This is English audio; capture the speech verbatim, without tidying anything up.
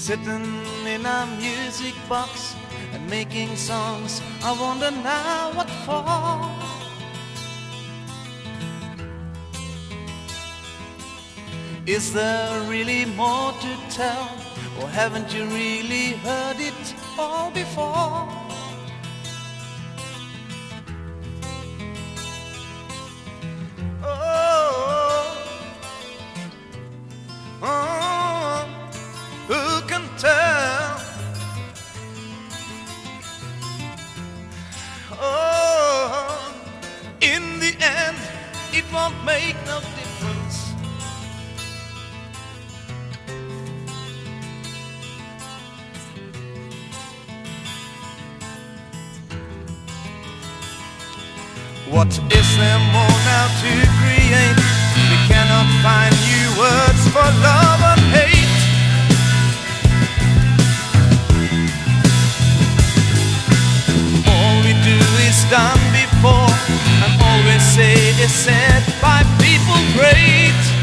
sitting in a music box and making songs. I wonder now what for. Is there really more to tell, or haven't you really heard it all before? Oh, oh, who can tell? Oh, in the end, it won't make no difference. What is there more now to create? We cannot find new words for love and hate. All we do is done before, and all we say is said by people great.